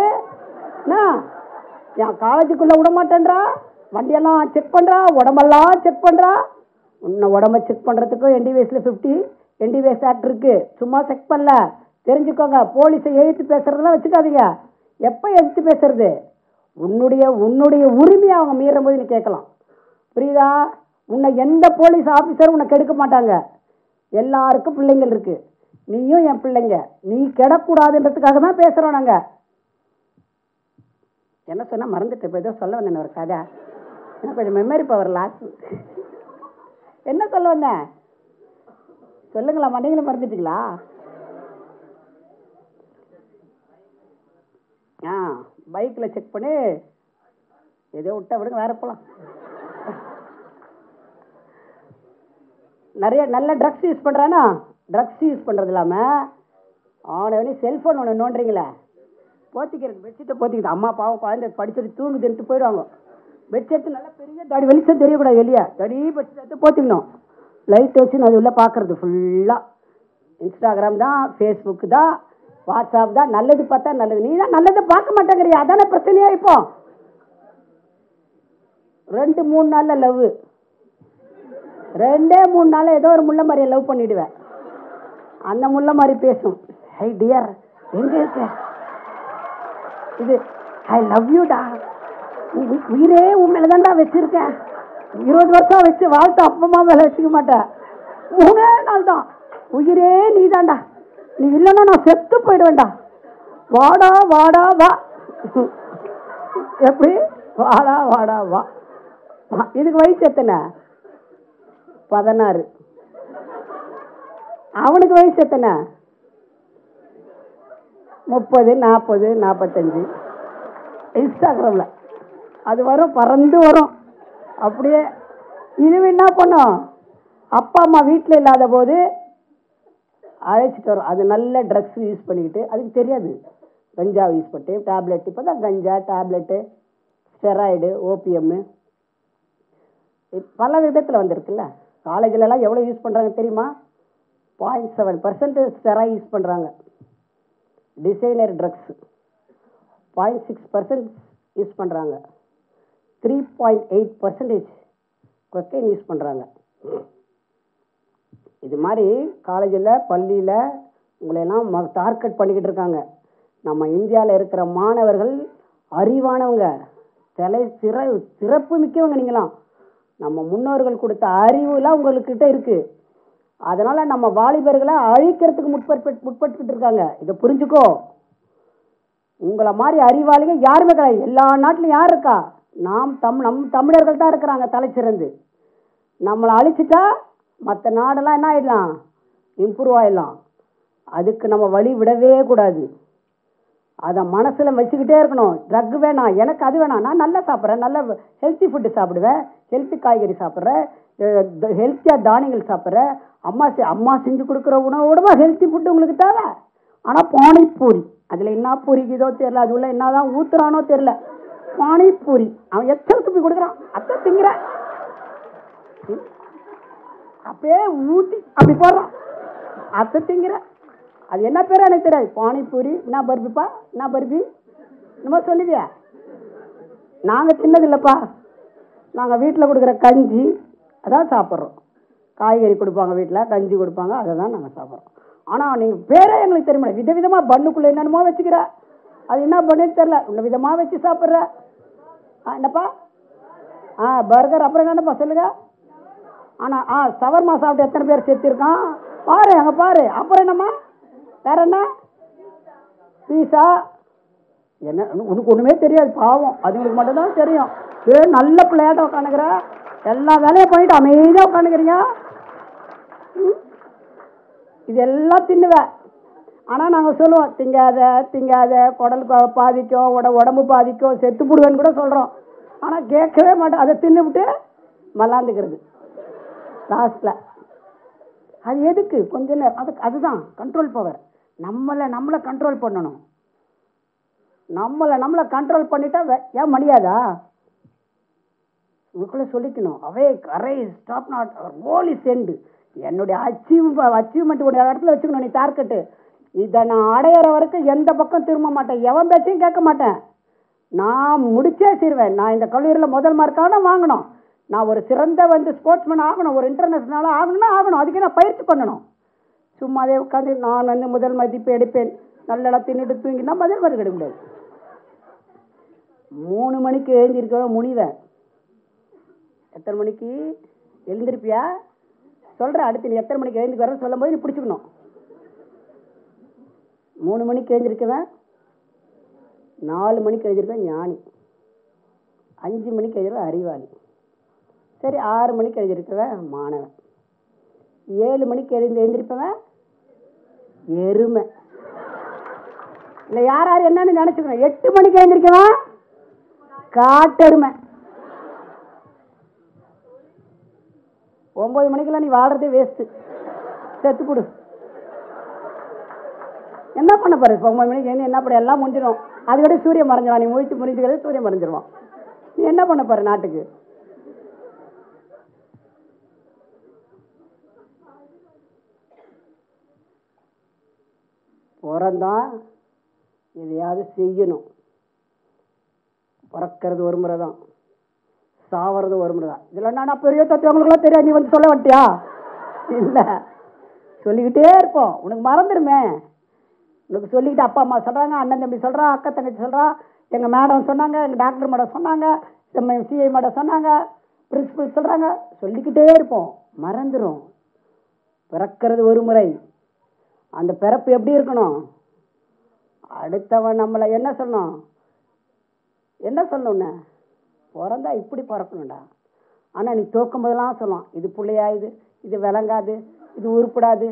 என் காலேஜுக்குள்ளே விட மாட்டேன்றா, வண்டியெல்லாம் செக் பண்ணுறா, உடம்பெல்லாம் செக் பண்ணுறா. உன்னை உடம்ப செக் பண்ணுறதுக்கும் என்டிவிஎஸில் ஃபிஃப்டி என்டிவிஎஸ் ஆக்ட் இருக்குது, சும்மா செக் பண்ணல, தெரிஞ்சுக்கோங்க. போலீஸை எழுத்து பேசுகிறதெல்லாம் வச்சுக்காதீங்க. எப்போ எழுத்து பேசுறது? உன்னுடைய உன்னுடைய உரிமையை அவங்க மீறும் போது நீ கேட்கலாம், புரியுதா? உன்னை எந்த போலீஸ் ஆஃபீஸரும் உன்னை கெடுக்க மாட்டாங்க. எல்லாருக்கும் பிள்ளைங்கள் இருக்குது, நீயும் என் பிள்ளைங்க, நீ கெடக்கூடாதுன்றதுக்காக தான் பேசுகிறோம் நாங்கள். என்ன சொன்னால் மறந்துட்டு இப்போ ஏதோ சொல்ல வந்தேன் ஒரு கதை, எனக்கு கொஞ்சம் மெமரி பவர் லாஸ். என்ன சொல்ல வந்தேன் சொல்லுங்களா? மண்டைகளை மறந்துட்டீங்களா? ஆ பைக்கில் செக் பண்ணி ஏதோ விட்டா விடுங்க, வேற போகலாம். நிறைய நல்ல ட்ரக்ஸ் யூஸ் பண்ணுறானா, ட்ரக்ஸ் யூஸ் பண்ணுறது இல்லாமல் அவனை செல்ஃபோன் ஒன்று நோண்டுறீங்களே, போத்திக்கிறது பெட்ஷீட்டை போத்திக்கிது. அம்மா பாவம் குழந்தை படிச்சுட்டு தூங்குதுன்ட்டு போயிடுவாங்க. பெட்ஷீட்டு நல்லா பெரிய தடி வெளிச்சம் தெரியக்கூடாது, வெளியே தடி பெட்ஷீட் எடுத்து போத்திக்கணும். லைட் வச்சு நான் அது உள்ள பார்க்கறது ஃபுல்லாக இன்ஸ்டாகிராம் தான், ஃபேஸ்புக்கு தான், வாட்ஸ்அப் தான். நல்லது பார்த்தா நல்லது, நீ தான் நல்லது பார்க்க மாட்டேங்கிறியா, அதானே பிரச்சனையா? இப்போ ரெண்டு மூணு நாளில் லவ், ரெண்டே மூணு நாளில் ஏதோ ஒரு முள்ள மாதிரியை லவ் பண்ணிவிடுவேன். அந்த முள்ள மாதிரி பேசும், ஹை டியர் எங்கே இருக்க, இது ஐ லவ் யூடா, உயிரே உன் மேலே தான்டா வச்சிருக்கேன், இருபது வருஷம் வச்சு வாழ்த்து அப்பமா மேலே வச்சுக்க மாட்டேன், மூணே நாள் தான், உயிரே நீ தான்டா, நீ இல்லைன்னா நான் செத்து போயிடுவேன்டா, வாடா வாடா வா. எப்படி வாடா வாடா வா. இதுக்கு வயசு எத்தனை? பதினாறு. அவனுக்கு வயசு எத்தனை? முப்பது, நாற்பது, நாற்பத்தஞ்சு. இன்ஸ்டாகிராமில் அது வரும், பறந்து வரும் அப்படியே. இது என்ன பண்ணும், அப்பா அம்மா வீட்டில் இல்லாத போது அழைச்சிட்டு வரும். அது நல்ல ட்ரக்ஸ் யூஸ் பண்ணிக்கிட்டு, அதுக்கு தெரியாது கஞ்சா யூஸ் பண்ணிட்டு டேப்லெட். இப்போ தான் கஞ்சா, டேப்லெட்டு, ஸ்டெராய்டு, ஓபிஎம்மு பல விதத்தில் வந்திருக்குல்ல. காலேஜிலலாம் எவ்வளோ யூஸ் பண்ணுறாங்க தெரியுமா? Point seven percent steroid use பண்ணுறாங்க. Designer drugs point six percent use பண்ணுறாங்க. Three point eight percentage cocaine use பண்ணுறாங்க. இது மாதிரி காலேஜில், பள்ளியில் உங்களையெல்லாம் ம டார்கெட் பண்ணிக்கிட்டு இருக்காங்க. நம்ம இந்தியாவில் இருக்கிற மாணவர்கள் அறிவானவங்க, தலை சிற சிறப்பு மிக்கவங்க. நீங்களாம் நம்ம முன்னோர்கள் கொடுத்த அறிவுலாம் உங்கள்கிட்ட இருக்குது. அதனால் நம்ம வாலிபர்களை அழிக்கிறதுக்கு முற்பட்டு முற்பட்டுக்கிட்டு இருக்காங்க. இதை புரிஞ்சுக்கோ. உங்களை மாதிரி அறிவாளிங்க யாருமே கிடையாது. எல்லா நாட்டிலும் யார் இருக்கா? நாம் தம் நம் தமிழர்கள் தான் இருக்கிறாங்க தலை சிறந்து. நம்மளை அழிச்சிட்டா மற்ற நாடெல்லாம் என்ன ஆகிடலாம், இம்ப்ரூவ் ஆகிடலாம். அதுக்கு நம்ம வழி விடவே கூடாது. அதை மனசில் வச்சுக்கிட்டே இருக்கணும். ட்ரக் வேணாம், எனக்கு அது வேணாம், நான் நல்லா சாப்பிட்றேன், நல்ல ஹெல்த்தி ஃபுட்டு சாப்பிடுவேன், ஹெல்த்தி காய்கறி சாப்பிட்றேன், ஹெல்த்தியாக தானியங்கள் சாப்பிட்றேன், அம்மா செ அம்மா செஞ்சு கொடுக்குற உணவோடமா ஹெல்த்தி ஃபுட்டு உங்களுக்கு தேவை. ஆனால் பானிபூரி, அதில் என்ன பூரிக்குதோ தெரில, அது உள்ள என்ன தான் ஊற்றுறானோ தெரில, பானிபூரி அவன் எத்தனை துப்பி கொடுக்குறான், அத்தை திங்கிற அப்படியே ஊற்றி அப்படி போடுறான், அத்தை திங்கிற. அது என்ன பேர் எனக்கு தெரியாது. பானிபூரி என்ன பர்பிப்பா, என்ன பர்பி என்னமோ சொல்லுவியா? நாங்கள் சின்னதில்லைப்பா, நாங்கள் வீட்டில் கொடுக்குற கஞ்சி அதான் சாப்பிட்றோம். காய்கறி கொடுப்பாங்க வீட்டில், கஞ்சி கொடுப்பாங்க, அதை தான் நாங்கள் சாப்பிட்றோம். ஆனால் நீங்கள் பேரே எங்களுக்கு தெரியுமா? விதவிதமாக பண்ணுக்குள்ளே என்னென்னமோ வச்சுக்கிற, அது என்ன பண்ணுன்னு தெரில, இந்த விதமாக வச்சு சாப்பிட்ற. ஆ என்னப்பா? ஆ பர்கர், அப்புறம் என்னப்பா சொல்லுங்க. ஆனால் ஆ சவர்மா சாப்பிட்டு எத்தனை பேர் செத்துருக்கான் பாரு, அங்கே பாரு. அப்புறம் என்னம்மா வேற என்ன? பீஸா என்ன? உனக்கு ஒன்றுமே தெரியாது பாவம், அதுங்களுக்கு மட்டும்தான் தெரியும். ஏ நல்ல பிள்ளையாட்ட உட்காந்துக்கிற, எல்லா வேலையும் பண்ணிட்டு அமைதியாக உட்காந்துக்கிறீங்க. இதெல்லாம் தின்னுவேன். ஆனால் நாங்கள் சொல்லுவோம், திங்காத திங்காத, குடல் பாதிக்கும், உட உடம்பு பாதிக்கும், செத்து போடுவேன்னு கூட சொல்கிறோம். ஆனால் கேட்கவே மாட்டோம். அதை தின்னுவிட்டு மல்லாந்துக்கிறது லாஸ்ட்டில். அது எதுக்கு? கொஞ்ச நேரம். அதுக்கு அதுதான் கண்ட்ரோல் பவர். நம்மளை நம்மளை கண்ட்ரோல் பண்ணணும். நம்மளை நம்மளை கண்ட்ரோல் பண்ணிட்டா ஏன் முடியாதா? உங்களுக்குள்ள சொல்லிக்கணும், awake stop not goal is end. என்னுடைய அச்சீவ் அச்சீவ்மெண்ட் உடைய இடத்துல வச்சுக்கணும் நீ டார்கெட்டு. இதை நான் அடையிற வரைக்கும் எந்த பக்கம் திரும்ப மாட்டேன், எவன் பேச்சையும் கேட்க மாட்டேன். நான் முடிச்சே தீருவேன். நான் இந்த கல்லூரியில் முதல் மார்க்காக வாங்கணும், நான் ஒரு சிறந்த வந்து ஸ்போர்ட்ஸ்மேன் ஆகணும், ஒரு இன்டர்நேஷ்னலாக ஆகணும்னா ஆகணும். அதுக்கு நான் பயிற்சி பண்ணணும். சும்மாவே உட்காந்து நான் வந்து முதல் மதிப்பு எடுப்பேன், நல்ல தின்னுட்டு தூங்கினா முதல் மதிப்பு எடுக்க முடியாது. மூணு மணிக்கு எழுந்திருக்க முனிவேன். எத்தனை மணிக்கு எழுந்திருப்பியா சொல்கிறேன். அடுத்து நீ எத்தனை மணிக்கு எழுந்திருக்கு வரேன்னு சொல்லும் போது நீ பிடிச்சிக்கணும். மூணு மணிக்கு எழுந்திருக்குவேன், நாலு மணிக்கு எழுந்திருக்கேன் ஞானி, அஞ்சு மணிக்கு எழுதிருவேன் அறிவாளி. சரி, ஆறு மணிக்கு எழுதிருக்குவேன் மாணவன், ஏழு மணிக்கு எழுந்து எழுந்திருப்பவன் எருமை. இல்லை யார் யார் என்னன்னு நினச்சிக்கணும். எட்டு மணிக்கு எழுந்திருக்கவன் காட்டெருமை. ஒம்பது மணிக்கெல்லாம் நீ வாழ்றதே வேஸ்ட்டு, செத்து கொடு. என்ன பண்ண பாரு, இப்போ ஒம்பது மணிக்கு என்ன என்ன பண்ண, எல்லாம் முடிஞ்சிடும். அதுக்கடி சூரியன் மறைஞ்சிடும். நீ முடிச்சு முடிச்சுக்கிறது சூரியன் மறைஞ்சிருவான். நீ என்ன பண்ண பாரு நாட்டுக்கு. பிறந்தான் எதையாவது செய்யணும். பிறக்கிறது ஒரு முறை தான், சாவறது ஒரு முறை தான். இதில் நான் பெரிய தத்துவங்களுக்குலாம் தெரியாது, நீ வந்து சொல்ல மாட்டியா? இல்லை, சொல்லிக்கிட்டே இருப்போம். உனக்கு மறந்துடுமே. உனக்கு சொல்லிக்கிட்டு அப்பா அம்மா சொல்கிறாங்க, அண்ணன் தம்பி சொல்கிறான், அக்கா தங்கச்சி சொல்கிறா, எங்கள் மேடம் சொன்னாங்க, எங்கள் டாக்டர் மேடம் சொன்னாங்க, எம் சிஐ மேடம் சொன்னாங்க, பிரின்சிபல் சொல்கிறாங்க, சொல்லிக்கிட்டே இருப்போம். மறந்துடும். பிறக்கிறது ஒரு முறை. அந்த பிறப்பு எப்படி இருக்கணும்? அடுத்தவன் நம்மளை என்ன சொல்லணும், என்ன சொல்லணும்னு, பிறந்தா இப்படி பிறக்கணும்டா. ஆனால் நீ தோக்கும் போதெல்லாம் சொல்லலாம், இது பிள்ளையா, இது இது விளங்காது, இது உருப்படாது.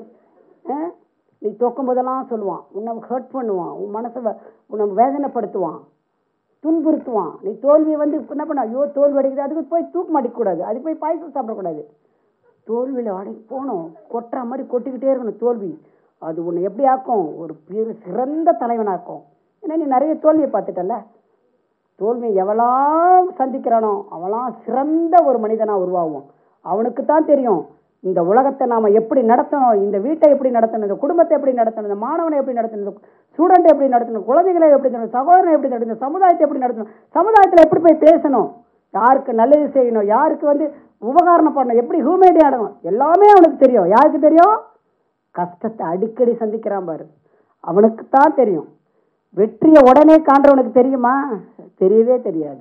நீ தோக்கும் போதெல்லாம் சொல்லுவான், உன்னை ஹர்ட் பண்ணுவான், உன் மனசை உன்னை வேதனைப்படுத்துவான், துன்புறுத்துவான். நீ தோல்வியை வந்து என்ன பண்ண, ஐயோ தோல்வி அடிக்குது, அதுக்கு போய் தூக்கம் அடிக்கக்கூடாது, அதுக்கு போய் பாயசம் சாப்பிடக்கூடாது. தோல்வியில் அடி போகணும், கொட்டுற மாதிரி கொட்டிக்கிட்டே இருக்கணும். தோல்வி அது உன்னை எப்படி ஆக்கும், ஒரு பெரு சிறந்த தலைவனாக்கும். ஏன்னா நீ நிறைய தோல்வியை பார்த்துட்டல. தோல்வியை எவெல்லாம் சந்திக்கிறானோ அவெல்லாம் சிறந்த ஒரு மனிதனாக உருவாகுவான். அவனுக்கு தான் தெரியும் இந்த உலகத்தை நாம் எப்படி நடத்தணும், இந்த வீட்டை எப்படி நடத்தணும், இந்த குடும்பத்தை எப்படி நடத்தணும், இந்த மாணவனை எப்படி நடத்தணும், இந்த ஸ்டூடெண்ட்டை எப்படி நடத்தணும், குழந்தைகளை எப்படி நடத்தணும், சகோதரனை எப்படி நடத்தணும், சமுதாயத்தை எப்படி நடத்தணும், சமுதாயத்தில் எப்படி போய் பேசணும், யாருக்கு நல்லது செய்யணும், யாருக்கு வந்து உபகாரணம் பண்ணணும், எப்படி ஹியூமனிட்டி ஆடணும், எல்லாமே அவனுக்கு தெரியும். யாருக்கு தெரியும்? கஷ்டத்தை அடிக்கடி சந்திக்கிறான் பாரு, அவனுக்கு தான் தெரியும். வெற்றியை உடனே காண்றவனுக்கு தெரியுமா? தெரியவே தெரியாது.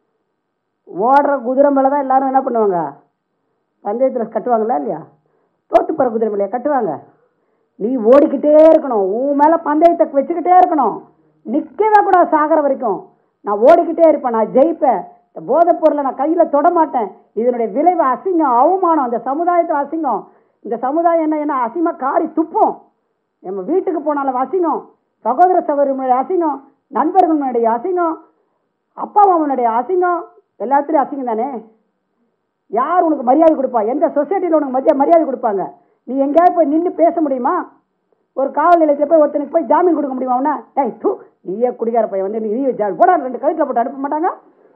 ஓடுற குதிரை மேலே தான் எல்லாரும் என்ன பண்ணுவாங்க, பந்தயத்தில் கட்டுவாங்களா இல்லையா? தோத்து போகிற குதிரை மேலேயே கட்டுவாங்க. நீ ஓடிக்கிட்டே இருக்கணும், உன் மேலே பந்தயத்தை வச்சுக்கிட்டே இருக்கணும், நிற்கவே கூடாது சாகிற வரைக்கும். நான் ஓடிக்கிட்டே இருப்பேன், நான் ஜெயிப்பேன், இந்த போதைப் பொருளை நான் கையில் தொட மாட்டேன், இதனுடைய விளைவு அசிங்கம், அவமானம், அந்த சமுதாயத்தில் அசிங்கம். இந்த சமுதாயம் என்ன என்ன அசிங்கமாக காரி துப்போம். நம்ம வீட்டுக்கு போனாலும் அசிங்கம், சகோதர சகோதரனுடைய அசிங்கம், நண்பர்களுடைய அசிங்கம், அப்பா அம்மாவனுடைய அசிங்கம், எல்லாத்துலேயும் அசிங்கம் தானே. யார் உனக்கு மரியாதை கொடுப்பா? எந்த சொசைட்டியில் உனக்கு மத்திய மரியாதை கொடுப்பாங்க? நீ எங்கேயாவது போய் நின்று பேச முடியுமா? ஒரு காவல் நிலையத்தில் போய் ஒருத்தனுக்கு போய் ஜாமீன் கொடுக்க முடியுமா? அவனை டேய் தூ நீயே குடிக்கார பையன் வந்து நீ ஜாமீன் போடா, ரெண்டு கழுத்தில் போட்டு அனுப்ப மாட்டாங்க.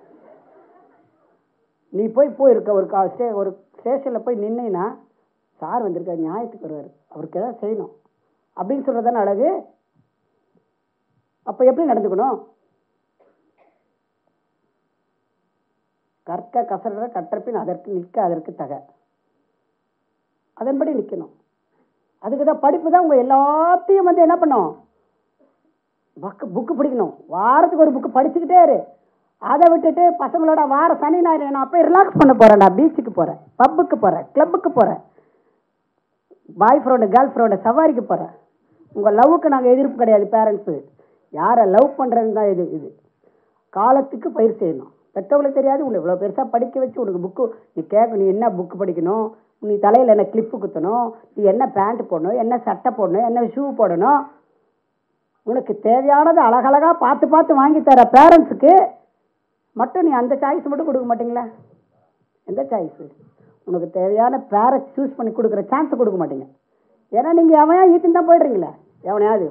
நீ போய் போயிருக்க ஒரு கா ஸ்டே ஒரு ஸ்டேஷனில் போய் நின்னா, சார் வந்திருக்காரு, நியாயத்துக்கு வருவார், அவருக்கு எதாவது செய்யணும் அப்படின்னு சொல்கிறது தானே அழகு. அப்போ எப்படி நடந்துக்கணும்? கற்க கசற கற்றப்பின் அதற்கு நிற்க அதற்கு தக, அதன்படி நிற்கணும். அதுக்கு தான் படிப்பு தான். உங்கள் எல்லாத்தையும் வந்து என்ன பண்ணும், புக்கு புக்கு படிக்கணும். வாரத்துக்கு ஒரு புக்கு படிச்சுக்கிட்டே இரு. அதை விட்டுட்டு பசங்களோட வார சனி ஞாயிறு நான் போய் ரிலாக்ஸ் பண்ண போகிறேன்டா, பீச்சுக்கு போகிறேன், பப்புக்கு போகிறேன், கிளப்புக்கு போகிறேன், பாய் ஃப்ரெண்டு கேர்ள் ஃப்ரெண்டு சவாரிக்கு போகிறேன். உங்கள் லவ்வுக்கு நாங்கள் எதிர்ப்பு கிடையாது. பேரண்ட்ஸு யாரை லவ் பண்ணுறதுன்னு தான் இது இது காலத்துக்கு பயிர் செய்யணும். பெற்றவங்களுக்கு தெரியாது, உன்னை இவ்வளோ பெருசாக படிக்க வச்சு உனக்கு புக்கு நீ கேட்க, நீ என்ன புக்கு படிக்கணும், நீ தலையில் என்ன கிளிப்பு குத்தணும், நீ என்ன பேண்ட் போடணும், என்ன சட்டை போடணும், என்ன ஷூ போடணும், உனக்கு தேவையானது அழகழகாக பார்த்து பார்த்து வாங்கி தர பேரண்ட்ஸுக்கு மட்டும் நீ அந்த சாய்ஸ் மட்டும் கொடுக்க மாட்டீங்களா? எந்த சாய்ஸு? உனக்கு தேவையான பேரை சூஸ் பண்ணி கொடுக்குற சான்ஸை கொடுக்க மாட்டீங்க. ஏன்னா நீங்கள் எவனையா ஈத்துன்னு தான் போய்ட்றீங்களே. எவனையாவது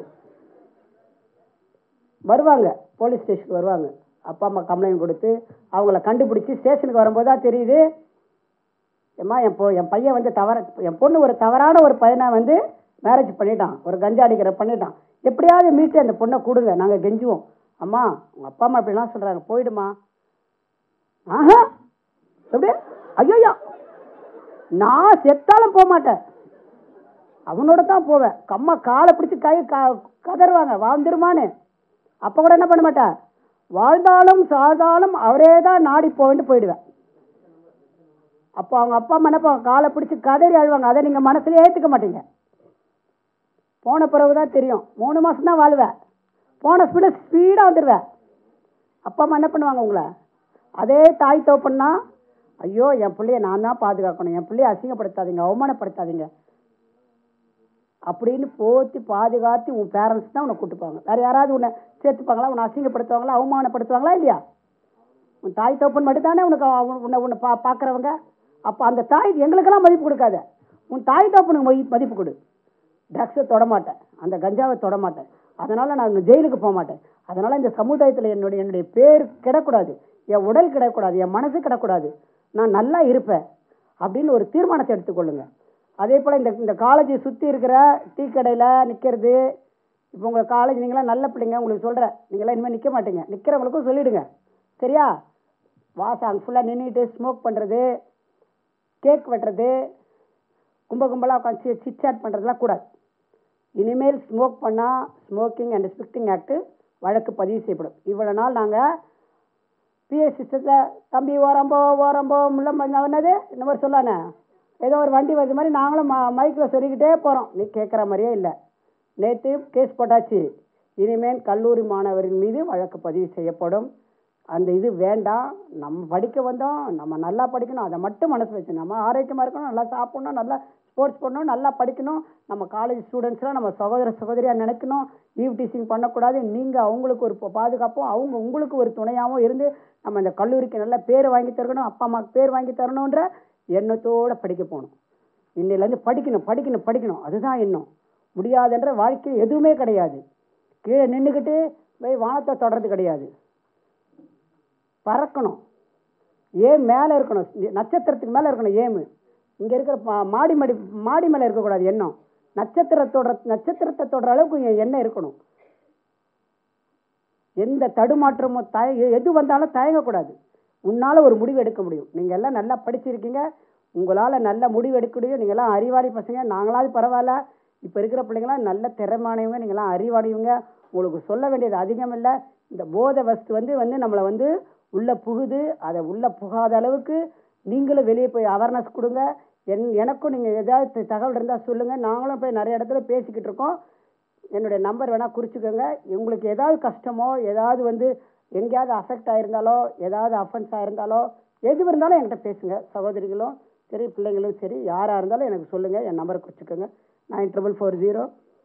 வருவாங்க, போலீஸ் ஸ்டேஷனுக்கு வருவாங்க, அப்பா அம்மா கம்ப்ளைண்ட் கொடுத்து அவங்கள கண்டுபிடிச்சி ஸ்டேஷனுக்கு வரும்போது தான் தெரியுது, ஏம்மா என் பொ என் பையன் வந்து தவற என் பொண்ணு ஒரு தவறான ஒரு பையனை வந்து மேரேஜ் பண்ணிட்டான், ஒரு கஞ்சா அடிக்கிற பண்ணிட்டான், எப்படியாவது மீட்டு அந்த பொண்ணை கொடுங்க, நாங்கள் கெஞ்சுவோம். அம்மா உங்கள் அப்பா அம்மா இப்படிலாம் சொல்கிறாங்க, போயிடுமா. ஆஹா எப்படி? ஐயோயா நான் செத்தாலும் போக மாட்டேன், அவனோட தான் போவேன். அம்மா காலை பிடிச்சி கை க கதறுவாங்க, வாழ்ந்துருமான்னு. அப்போ கூட என்ன பண்ண மாட்டேன், வாழ்ந்தாலும் சாதாலும் அவரே தான் நாடி போயிட்டு போயிடுவேன். அப்போ அவங்க அப்பா அம்மா என்ன காலை பிடிச்சி கதறி அழுவாங்க, அதை நீங்கள் மனசுல ஏற்றுக்க மாட்டீங்க. போன பிறகு தான் தெரியும், மூணு மாதம் தான் வாழ்வேன், போன ஸ்பீட ஸ்பீடாக வந்துடுவேன். அப்பா அம்மா என்ன பண்ணுவாங்க உங்களை? அதே தாய் தோப்பன்னா, ஐயோ என் பிள்ளைய நான் தான் பாதுகாக்கணும், என் பிள்ளைய அசிங்கப்படுத்தாதீங்க, அவமானப்படுத்தாதீங்க அப்படின்னு போற்றி பாதுகாத்து உன் பேரண்ட்ஸ் தான் உன்னை கூட்டுப்பாங்க. வேறு யாராவது உன்னை சேர்த்துப்பாங்களா? உன்னை அசிங்கப்படுத்துவாங்களா, அவமானப்படுத்துவாங்களா? இல்லையா? உன் தாய் தோப்பன் மட்டும்தானே உனக்கு உன்னை உன்னை பா பார்க்குறவங்க. அப்போ அந்த தாய் எங்களுக்கெல்லாம் மதிப்பு கொடுக்காத, உன் தாய் தகப்பனுக்கு மதி மதிப்பு கொடு. ட்ரக்ஸை தொடமாட்டேன், அந்த கஞ்சாவை தொடமாட்டேன், அதனால் நான் ஜெயிலுக்கு போக மாட்டேன். அதனால் இந்த சமுதாயத்தில் என்னுடைய என்னுடைய பேர் கிடக்கூடாது, என் உடல் கிடக்கூடாது, என் மனசு கிடக்கூடாது, நான் நல்லா இருப்பேன் அப்படின்னு ஒரு தீர்மானத்தை எடுத்துக்கொள்ளுங்க. அதே போல் இந்த இந்த காலேஜை சுற்றி இருக்கிற டீ கடையில் நிற்கிறது, இப்போ உங்கள் காலேஜ் நீங்களாம் நல்ல பிள்ளைங்க, உங்களுக்கு சொல்கிறேன், நீங்களாம் இனிமேல் நிற்க மாட்டீங்க, நிற்கிறவங்களுக்கும் சொல்லிவிடுங்க சரியா. வாசம் அங்கே ஃபுல்லாக நின்றுட்டு ஸ்மோக் பண்ணுறது, கேக் வெட்டுறது, கும்ப கும்பலாக உட்காந்து சிட் சாட் பண்ணுறதுலாம் கூடாது. இனிமேல் ஸ்மோக் பண்ணால் ஸ்மோக்கிங் அண்ட் ஸ்பிக்டிங் ஆக்ட்டு வழக்கு பதிவு செய்யப்படும். இவ்வளோ நாள் நாங்கள் பிஎஸ் சிஸ்டத்தில் தம்பி ஓரம்போ ஓரம்போ முள்ள என்னது இந்த மாதிரி சொல்லானே, ஏதோ ஒரு வண்டி வருது மாதிரி நாங்களும் ம மைக்கில் சொல்லிக்கிட்டே போகிறோம், நீ கேட்குற மாதிரியே இல்லை. நேற்று கேஸ் போட்டாச்சு, இனிமேல் கல்லூரி மாணவரின் மீது வழக்கு பதிவு செய்யப்படும். அந்த இது வேண்டாம், நம்ம படிக்க வந்தோம், நம்ம நல்லா படிக்கணும், அதை மட்டும் மனசு வச்சு நம்ம ஆரோக்கியமாக இருக்கணும், நல்லா சாப்பிடணும், நல்லா ஸ்போர்ட்ஸ் பண்ணணும், நல்லா படிக்கணும், நம்ம காலேஜ் ஸ்டூடெண்ட்ஸ்லாம் நம்ம சகோதர சகோதரியாக நினைக்கணும், ஈவ் டீசிங் பண்ணக்கூடாது, நீங்கள் அவங்களுக்கு ஒரு பாதுகாப்பும் அவங்க உங்களுக்கு ஒரு துணையாகவும் இருந்து நம்ம இந்த கல்லூரிக்கு நல்ல பேர் வாங்கி தரணும், அப்பா அம்மாவுக்கு பேர் வாங்கி தரணுன்ற எண்ணத்தோடு படிக்க போகணும். இன்னிலேருந்து படிக்கணும் படிக்கணும் படிக்கணும், அதுதான் எண்ணம். முடியாதுன்ற வாழ்க்கையில் எதுவுமே கிடையாது. கீழே நின்றுக்கிட்டு போய் வானத்தை தொடர்றது கிடையாது, பறக்கணும். ஏன் மேலே இருக்கணும், நட்சத்திரத்துக்கு மேலே இருக்கணும் ஏமு. இங்கே இருக்கிற மாடி மடி மாடி மேலே இருக்கக்கூடாது எண்ணம், நட்சத்திரத்தோட நட்சத்திரத்தை தொடர அளவுக்கு எண்ணம் இருக்கணும். எந்த தடுமாற்றமோ தய எது வந்தாலும் தயங்கக்கூடாது. உன்னால் ஒரு முடிவு எடுக்க முடியும். நீங்கள் எல்லாம் நல்லா படிச்சிருக்கீங்க, உங்களால் நல்ல முடிவு எடுக்க முடியும். நீங்கள்லாம் அறிவாளி பசங்க, நாங்களாவது பரவாயில்ல. இப்போ இருக்கிற பிள்ளைங்களாம் நல்ல திறமானவங்க, நீங்களாம் அறிவாளிவங்க, உங்களுக்கு சொல்ல வேண்டியது அதிகம் இல்லை. இந்த போதை வஸ்து வந்து வந்து நம்மளை வந்து உள்ளே புகுது, அதை உள்ளே புகாத அளவுக்கு நீங்களும் வெளியே போய் அவேர்னஸ் கொடுங்க. என் எனக்கும் நீங்கள் ஏதாவது தகவல் இருந்தால் சொல்லுங்கள், நாங்களும் போய் நிறைய இடத்துல பேசிக்கிட்டு இருக்கோம். என்னுடைய நம்பர் வேணால் குறிச்சிக்கோங்க. உங்களுக்கு ஏதாவது கஷ்டமோ ஏதாவது வந்து எங்கேயாவது அஃபெக்ட் ஆகிருந்தாலோ ஏதாவது அஃபென்ஸ் ஆகிருந்தாலோ எது இருந்தாலும் என்கிட்ட பேசுங்க. சகோதரிகளும் சரி பிள்ளைங்களும் சரி யாராக இருந்தாலும் எனக்கு சொல்லுங்கள், என் நம்பரை குறிச்சிக்கோங்க. நைன் ட்ரிபிள் ஃபோர் ஜீரோ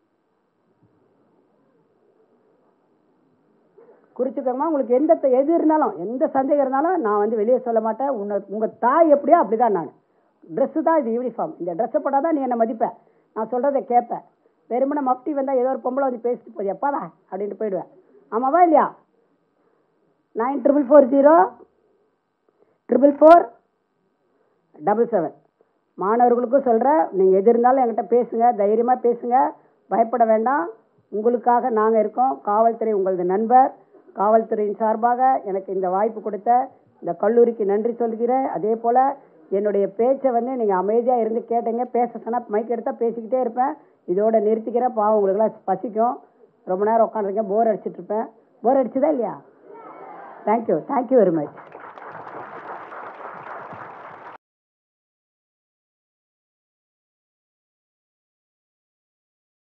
குறிச்சிக்கோங்கம்மா. உங்களுக்கு எந்த எது இருந்தாலும் எந்த சந்தேகம் இருந்தாலும் நான் வந்து வெளியே சொல்ல மாட்டேன். உன்னை உங்கள் தாய் எப்படியோ அப்படி தான் நான். ட்ரெஸ்ஸு தான் இது யூனிஃபார்ம், இந்த ட்ரெஸ்ஸை போட்டால் தான் நீ என்னை மதிப்பேன், நான் சொல்கிறத கேட்பேன். வெறுமனை மப்டி வந்தால் ஏதோ ஒரு பொம்பளை வந்து பேசிட்டு போய் எப்பாடா அப்படின்ட்டு போயிடுவேன். ஆமாவா இல்லையா? Nine triple four zero triple four double seven. மாணவர்களுக்கும் சொல்கிறேன், நீங்கள் எது இருந்தாலும் என்கிட்ட பேசுங்க, தைரியமாக பேசுங்க, பயப்பட வேண்டாம். உங்களுக்காக நாங்கள் இருக்கோம். காவல்துறை உங்களது நண்பர். காவல்துறையின் சார்பாக எனக்கு இந்த வாய்ப்பு கொடுத்த இந்த கல்லூரிக்கு நன்றி சொல்கிறேன். அதே போல் என்னுடைய பேச்சை வந்து நீங்கள் அமைதியாக இருந்து கேட்டீங்க. பேச சொன்னால் மைக் எடுத்தால் பேசிக்கிட்டே இருப்பேன். இதோட நிறுத்திக்கிறேன். பாவம் உங்களுக்குலாம் பசிக்கும், ரொம்ப நேரம் உட்காந்துருக்கேன், போர் அடிச்சிட்ருப்பேன். போர் அடிச்சுதா இல்லையா? Thank you thank you very much.